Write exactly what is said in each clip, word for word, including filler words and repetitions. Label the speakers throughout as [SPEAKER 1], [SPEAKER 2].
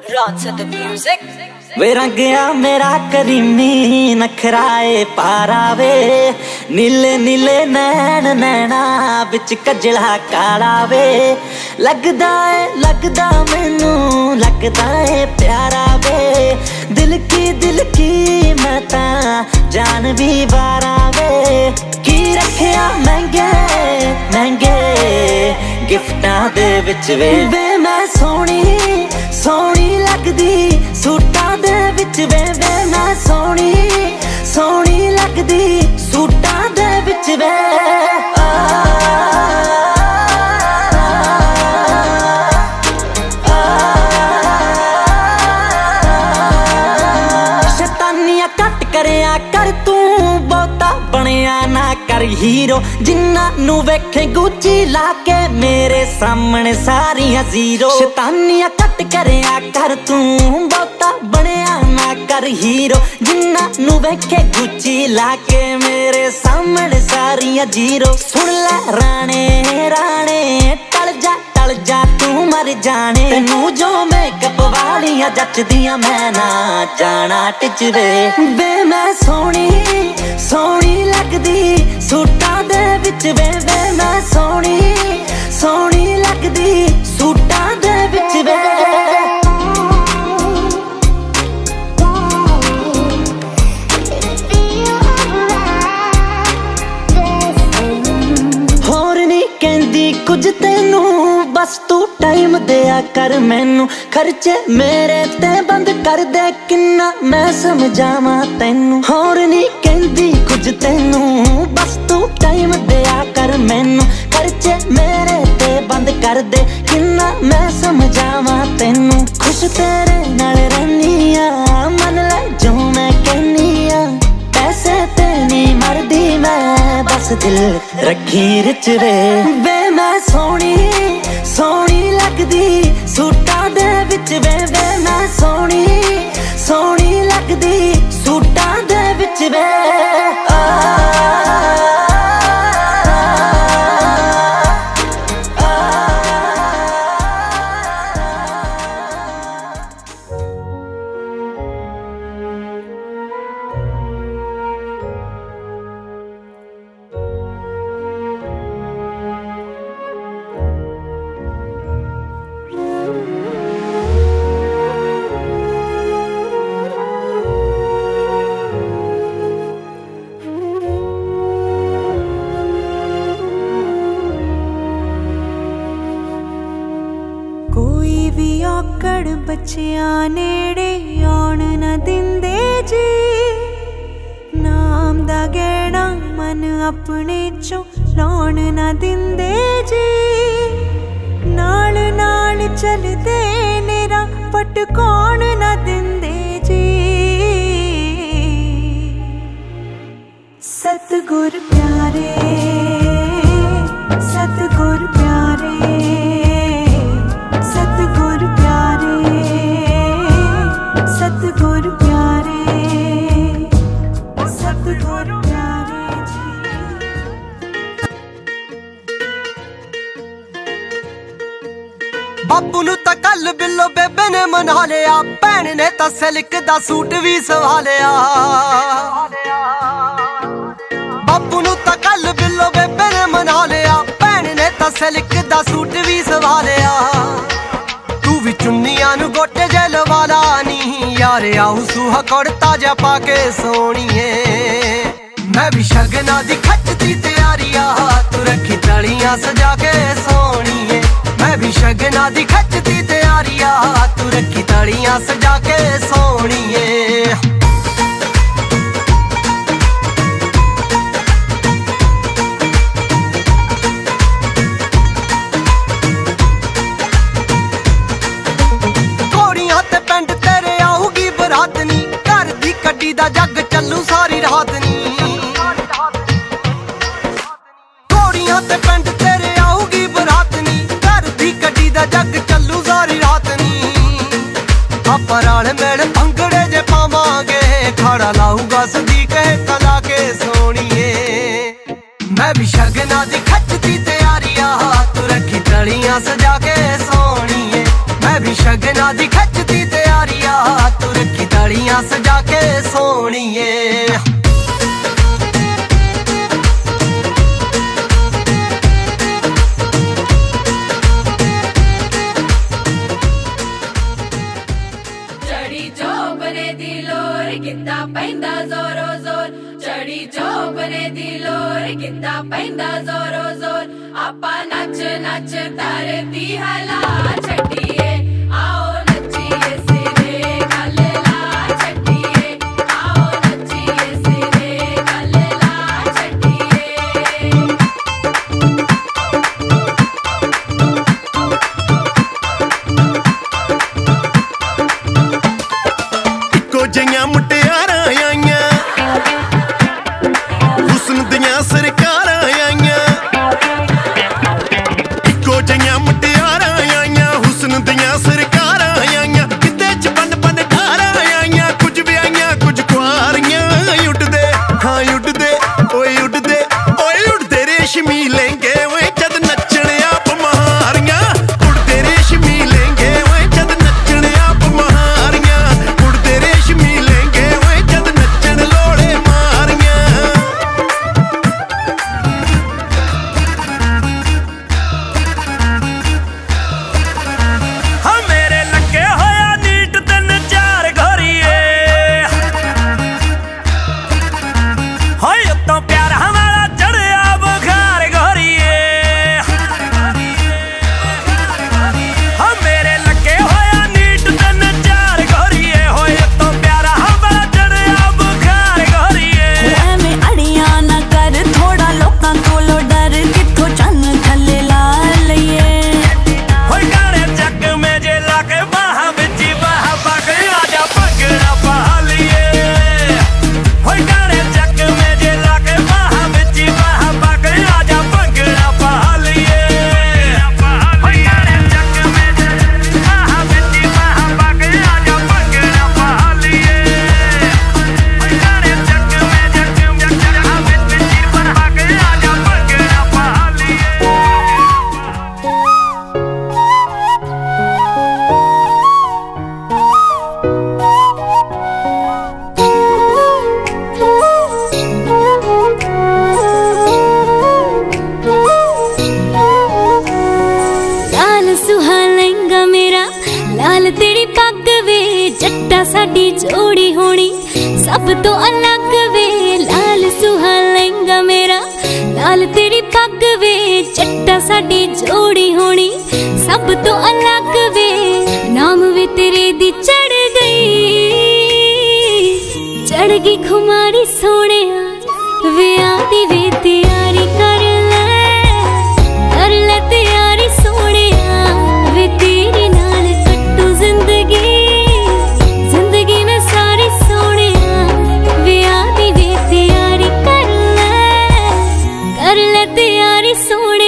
[SPEAKER 1] Ron to the music.
[SPEAKER 2] वे रंगया मेरा creamy नखराए पारा वे नीले नीले नैन नैना बिच कजला काला वे लगदा है लगदा मैनू लगदा है प्यारा वे दिल की दिल की मैं ता जान भी बारा वे की रखिया महंगे महंगे गिफ्टां दे विच वे वे मैं सोहनी सोहनी लगदी सूटां दे विच वे वे मैं सोहनी सोहनी लगदी सूटां दे विच वे शैतानियां कट करया कर तू बहुता बनिया ना कर हीरो जिन्ना नू वेखे गुच्ची लाके मेरे सामने सारियां जीरो शैतानियां कट करया कर तू बहुता बनिया ना कर हीरो जिन्ना नू वेखे गुच्ची लाके मेरे सामने सारियां जीरो सुन ले राणे राणे टल जा टल जा तू मर जाने तेनू जो मेकअप वालियां जचदियां मैं ना जाना टिचरे वे मैं सोहनी सोहनी लगदी सूटां दे विच वे वे मैं सोहनी सोहनी लगदी सूटां दे विच वे होर नी कहंदी कुछ तेनू बस तू टाइम दिया कर मैनू खर्चे मेरे ते बंद कर दे किन्ना मैं समझावां तैनू होर नी कहंदी कुछ तेनू बस तू टाइम दिया कर मैनू खर्चे मेरे ते बंद कर दे किन्ना मैं समझावां तैनू खुश तेरे नाल रहनी आ मन ले जो मैं कहनी आ पैसे ते नी मरदी मैं बस दिल रखी रिच वे वे मैं सोहनी सोहनी लगदी सूटां दे विच वे वे मैं सोहनी सोहनी लगदी सूटां दे विच वे
[SPEAKER 3] औकड़ बच्चियां नेड़े आउण न दिंदे जी नाम दा गहना मन अपने चों लाउण न दिंदे जी नाल नाल चलदे नेरा पटकाउण न दिंदे जी सतगुर प्यारे सतगुर प्यारे सतगुर प्यारे सतगुर प्यारे सतगुर प्यारे
[SPEAKER 4] बापू नू तां कल बिल्लो बेबे ने मना लिया भैन ने तां सिल्क दा सूट भी सवा लिया बापू नू तां कल बिल्लो बेबे ने मना लिया भैन ने तां सिल्क दा सूट भी सवा लिया तू भी चुन्नियां नू गोटे जे लवा ला नी यार आऊ सूहा कुड़ता जा पाके सोहणीए मैं भी शगना दी खचदी तैयारी आ तू रखी तलियां सजा के सोहणीए मैं भी शगना दी खचदी तैयारी आ तू रखी तलियां सजा के सोहणीए दा जग चलू सारी रात नी घोड़ियां ते पिंड तेरे आऊगी बरात नी घर दी गड्डी दा जग चलू सारी रात नी आपां रल मिल भंगड़े जे पावांगे खाड़ा लाऊगा सदीक कला के सोहणीए मैं भी शगना दी खचदी तैयारी आ तू रखी तलियां सजा के सोहणीए मैं भी शगना दी खचदी दुनिया सजा के सोनिए।
[SPEAKER 1] चढ़ी चोबरे दी लोर गिद्दा पैंदा जोरो जोर, चढ़ी चोबरे दी लोर गिद्दा पैंदा जोरो जोर। आपा नच नच धरती हला छटिए, आओ नचिए सिरे गल ला छटिए, आओ नचिए सिरे गल ला छटिए।
[SPEAKER 5] इको जियां मुटियारां आइयां, हुस्न दियां सरकारां आइयां। इको जियां मुटियारां आइयां, हुस्न दियां सरकारां आइयां। किते च बन बन ठारां आइयां, कुछ भी आइयां कुछ कुआरियां। उड़दे हाँ उड़दे ओए उड़दे ओए उड़दे रेशमी लहंगे ओए जद नचने आप महारियां। उड़दे रेशमी लहंगे ओए जद नचने आप महारियां। उड़दे रेशमी लहंगे ओए जद नचन लोड़े मारियां। हाँ मेरे लगे होया नीट तिन चार घोरिए, हाय उत्तों प्यार हमारा चढ़िया बुखार घोरिए। हाँ मेरे लगे होया नीट तिन चार घोरिए, हाय उत्तों प्यार हमारा चढ़िया बुखार घोरिए।
[SPEAKER 3] ਐਵੇਂ ਅੜੀਆਂ ਨਾ ਕਰ ਥੋੜਾ ਲੋਕਾਂ ਕੋਲੋਂ ਡਰ, ਕਿੱਥੋਂ ਚੰਨ ਥੱਲੇ ਲਾ ਲਈਏ।
[SPEAKER 5] होय गाने चक में जे लाके बाहा बिची बाहा पाके आजा भंगड़ा पा लिए। होय गाने चक में जे लाके बाहा बिची बाहा पाके आजा भंगड़ा पा लिए। होय गाने चक में जे बाहा बिची बाहा पाके आजा भंगड़ा पा लिए। होय गाने चक में जे बाहा बिची बाहा पाके आजा भंगड़ा पा लिए।
[SPEAKER 3] लाल सुहा लहंगा मेरा, लाल तेरी पग वे, जट्टा साडी जोड़ी होनी सब तो अलग वे। लाल सुहा लहंगा मेरा, लाल तेरी पग वे, जट्टा साडी जोड़ी होनी सब तो अलग वे। नाम वे तेरे दी चढ़ गई, चढ़ गई खुमारी सोने वे आदी वे तैयारी कर ले, कर ले तैयारी सोने वे तेरे नाल कट्टू जिंदगी, जिंदगी में सारी सोने वे आदी वे तैयारी कर ले, कर ले तैयारी सोने।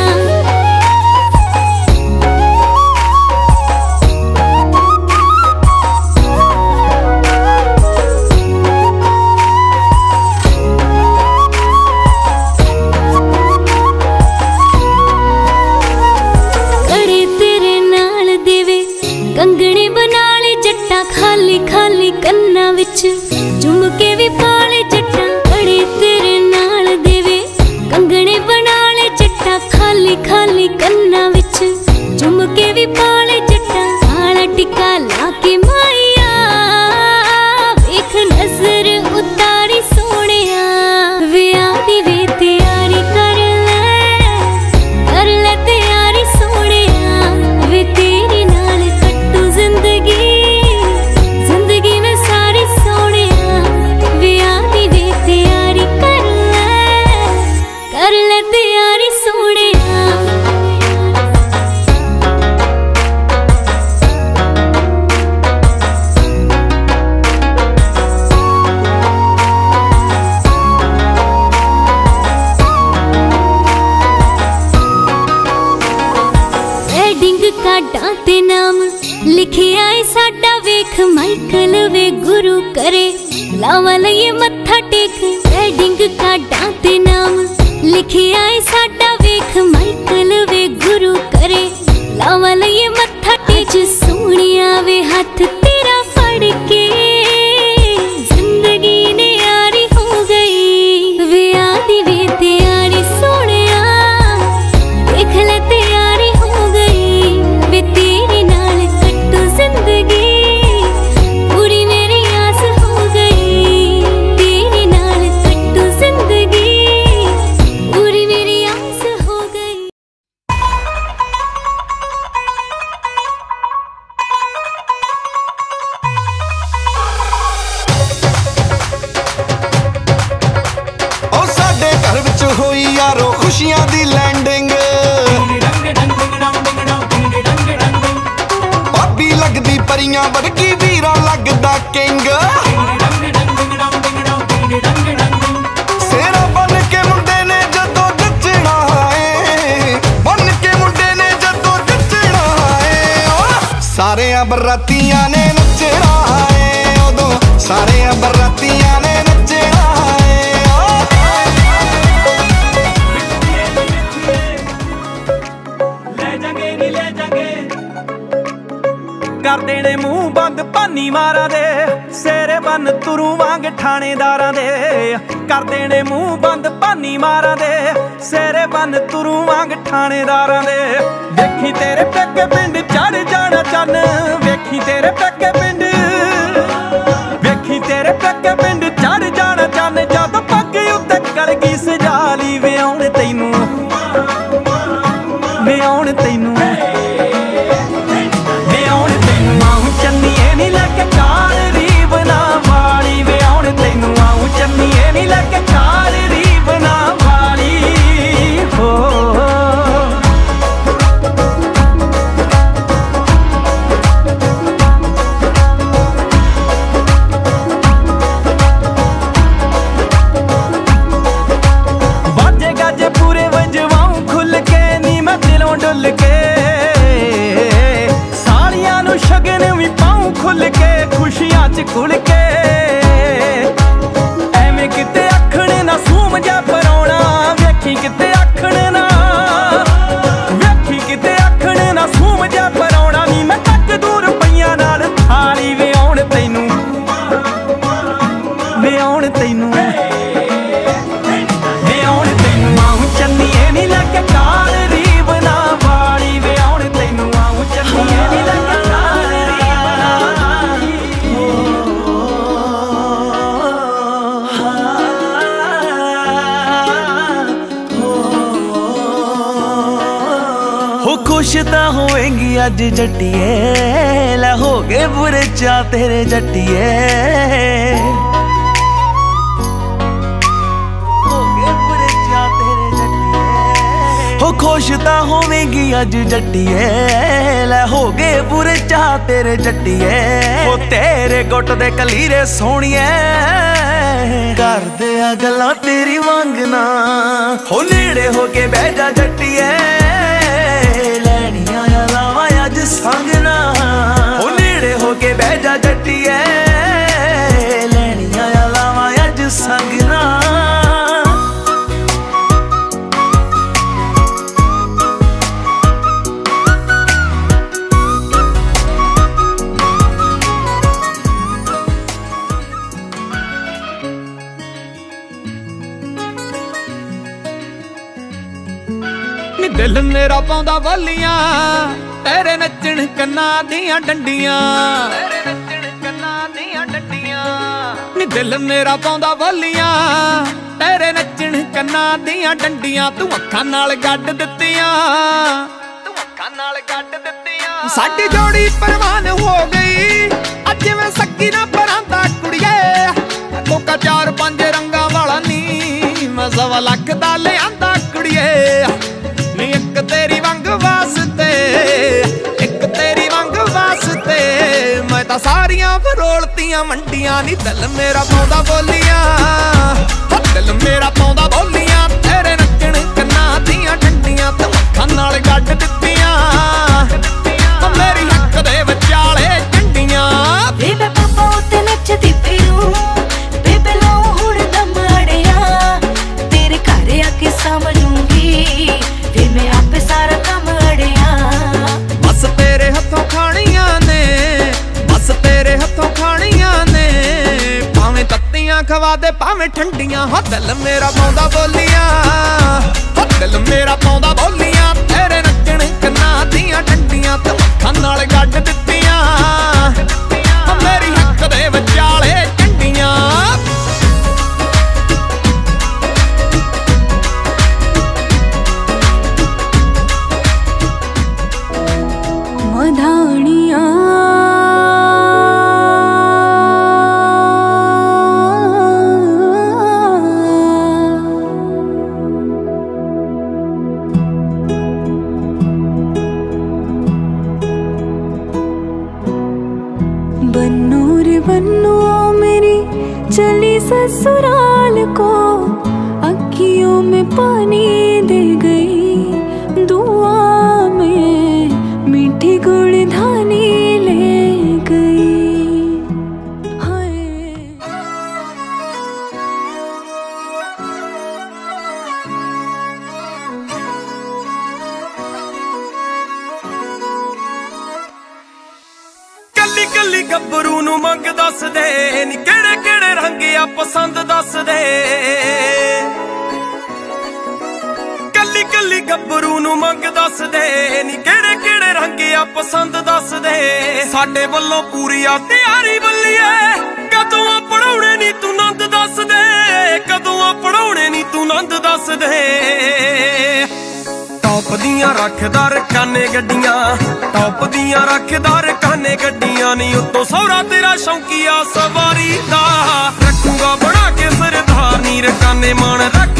[SPEAKER 3] कड़े तेरे नाल देवे कंगने बना ले जट्टा, खाली खाली कन्ना विच झुमके भी पा ले जट्टा। कड़े तेरे नाल देवे कंगने बना ले जट्टा, खाली खाली कन्ना विच झुमके भी पा ले जट्टा। काला टिक्का ला के माइया वेख नजर उतारी सोनिया वे आदी वे तैयारी कर ले, कर ले तैयारी सोनिया वे तेरे नाल कट्टू जिंदगी, जिंदगी में सारी सोनिया वे आदी वे तैयारी कर ले, कर ले तैयारी सोनिया। वेडिंग कार्डां ते नाम लिखे आए साडा वेख, माइकल वे गुरु करे लावा लइए मत्था टेक। वेडिंग कार्डां ते नाम लिखे आए साडा वेख, माइकल वे गुरु करे लावा लइए मत्था टेक। सोनिया वे हाथ तेरा फड़ के
[SPEAKER 6] खुशियां दी लैंडिंग भाभी लगदी परियां वर्गी वीरा लगदा किंग सेरा बन के मुंडे ने जदों जचना है बन के मुंडे ने जदों जचना है सारे बरातियां ने नचना है उदों सारे बरातियां ने नचना है
[SPEAKER 5] कर देने मूंह बंद पानी मारा दे सेरे बन तुरू वांग ठाणेदारां दे कर देने मूंह बंद पानी मारा दे सेरे बन तुरू वांग ठाणेदारां दे वेखी तेरे पेके पिंड चढ़ जाना चन्न वेखी तेरे पेके पिंड वेखी तेरे पेके पिंड चढ़ जाना चन्न जद पग उत्ते कलगी सजा ली वे आउण तैनू वे आउण तैनू खुल के खुशियां च खुल के एवें किते आखण ना सूम जा परोना वेखी किते आखण ना वेखी किते आखण ना सूम जा परोना नी मैं तक दूर पईयां नाल थाली वे आउण तैनू वे आउण तैनू वे आउण तैनू आऊं चन्नीए नी लग काल रीब ना वाली वे आउण तैनू आऊं चन्नीए नी लग खुश तां होएंगी अज जट्टिए लै हो गए बुरे चा तेरे जट्टिए हो गए बुरे चा तेरे जट्टिए हो खुश तां होवेंगी अज जट्टिए लै हो गए बुरे चा तेरे जट्टिए हो तेरे गुट दे कलीरे सोहणिए करदे आ गल्लां तेरी वांगना हो नेड़े हो के बह जा जट्टिए संगना ओ नेड़े हो के बह जा जट्टिए लैनियां लावां अज संगना दिल मेरा पाउंदा बोलियां तेरे नचण कन्ना दियां डंडियां तेरे नचण कन्ना दियां डंडियां नी दिल मेरा पाउंदा बोलियां तेरे नचण कन्ना दियां डंडियां तू अखां नाल गड्ड दित्तियां तू अखां नाल गड्ड दित्तियां साडी जोड़ी परवान हो गई अज मैं सकी ना परांदा कुड़िए कोका चार पंज रंगां वाला नी मैं सवा लख दा लिआंदा कुड़िए नी एक तेरी वंग वास्ते एक तेरी वंग वास्ते मैं तां सारियां फरोलतियां मंडियां नी दिल मेरा पाउंदा बोलियां दिल मेरा पाउंदा बोलियां तेरे नचण कन्ना दियां डंडियां तू अखां नाल गड्ड दित्तियां मेरी हक दे विचाले झंडियां
[SPEAKER 3] वे मैं पापा उत्ते नचदी फिरूं बेबे लो हुण दम अड़िया तेरे घर आके समझूंगी वे मैं आपे सारा काम अड़िया
[SPEAKER 5] बस तेरे हथों खानियां ने बस तेरे हथों खानियां ने भावें तत्तियां खवा दे भावें ठंडियां हो दिल मेरा पाउंदा बोलियां हो दिल मेरा पाउंदा बोलियां तेरे नचण कन्ना दियां डंडियां तू अखां नाल गड्ड दित्तियां मेरी हक दे विचाले झंडियां
[SPEAKER 3] मधानिया चली ससुराल को, अखियों में पानी दे गई, दुआ में मीठी गुड़धानी ले गई। हाय
[SPEAKER 5] कल्ली कल्ली गब्बरू नू मंग दस दे नी केड़े केड़े रंग आ पसंद दस दे। कल्ली कल्ली गब्बरू नू मंग दस दे नी केड़े केड़े रंग आ पसंद दस दे। साडे वल्लों पूरी आ तैयारी बल्लीए, कदों पढ़ाउणे नी तू नंद दस दे, कदों पढ़ाउणे नी तू नंद दस दे। टॉप दियां रखदार काने गड्डियां, टॉप दियां रखदार काने गड्डियां नी उत्तों सौरा तेरा शौकीया सवारी दा। रखूंगा बना के सरदार नी रकाने मान रख